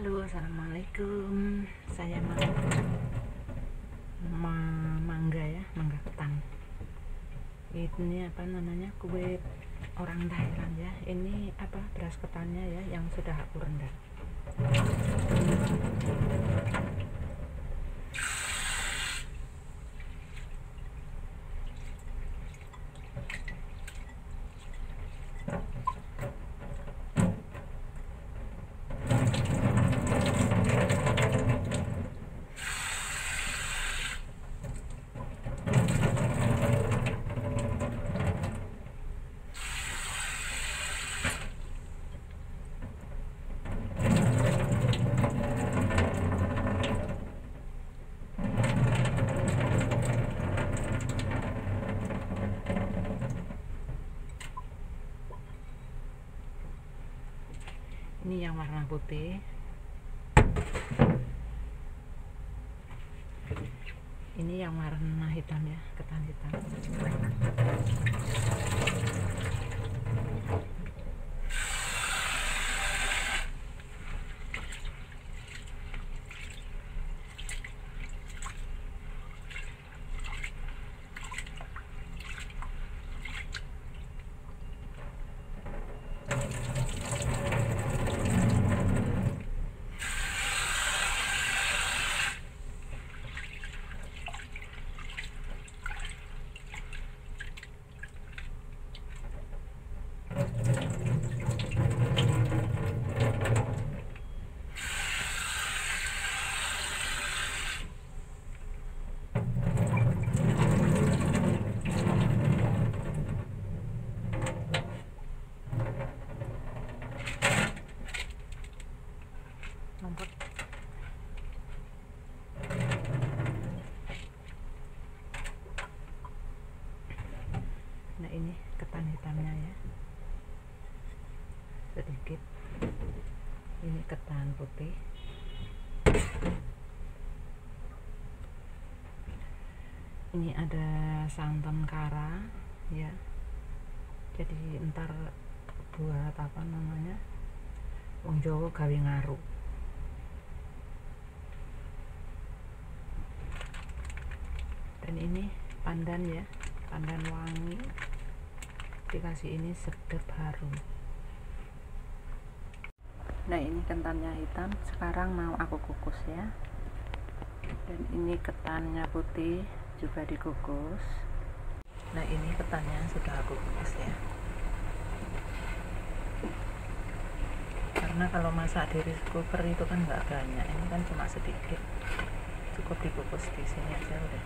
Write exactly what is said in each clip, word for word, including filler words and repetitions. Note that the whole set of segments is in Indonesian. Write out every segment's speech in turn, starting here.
Halo, assalamualaikum. Saya mau ma- mangga ya, mangga ketan. Ini apa namanya, kue orang Thailand ya. Ini apa, beras ketannya ya, yang sudah aku rendam. Ini yang warna putih, ini yang warna hitam ya, ketan hitam. Lompot. Nah, ini ketan hitamnya ya, sedikit. Ini ketan putih. Ini ada santan kara ya, jadi ntar buat apa namanya, wong Jawa gawe ngaru. Dan ini pandan ya, pandan wangi, dikasih ini sedap harum. Nah, ini ketannya hitam, sekarang mau aku kukus ya. Dan ini ketannya putih juga dikukus. Nah, ini ketannya sudah aku kukus ya, karena kalau masak di rice cooker itu kan nggak banyak, ini kan cuma sedikit, cukup dikukus di sini aja udah.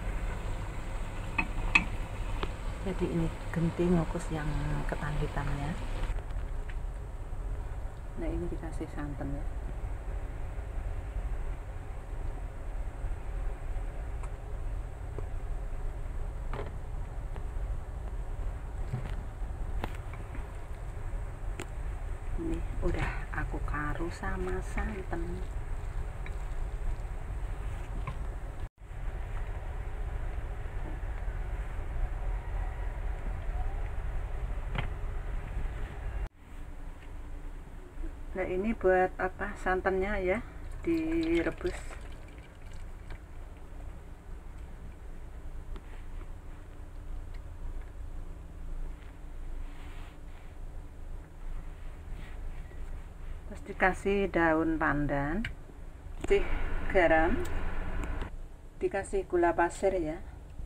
Jadi ini genting ngukus yang ketan hitamnya. Nah, ini dikasih santan ya. Ini udah aku karu sama santan. Nah, ini buat apa, santannya ya, direbus. Terus dikasih daun pandan, dikasih garam, dikasih gula pasir ya,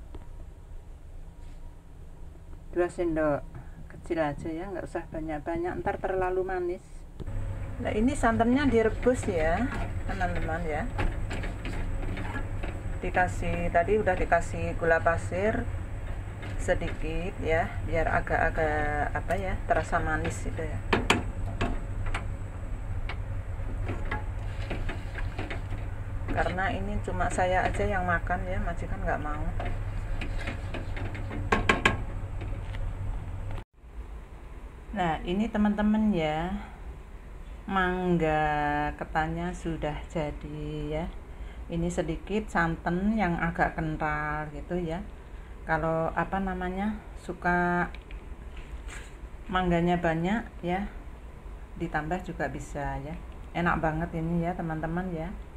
dua sendok kecil aja ya, nggak usah banyak-banyak, ntar terlalu manis. Nah, ini santannya direbus ya teman-teman ya, dikasih tadi udah dikasih gula pasir sedikit ya, biar agak-agak apa ya, terasa manis gitu ya. Karena ini cuma saya aja yang makan ya, majikan nggak mau. Nah, ini teman-teman ya, mangga ketannya sudah jadi ya. Ini sedikit santan yang agak kental gitu ya. Kalau apa namanya, suka mangganya banyak ya, ditambah juga bisa ya. Enak banget ini ya teman-teman ya.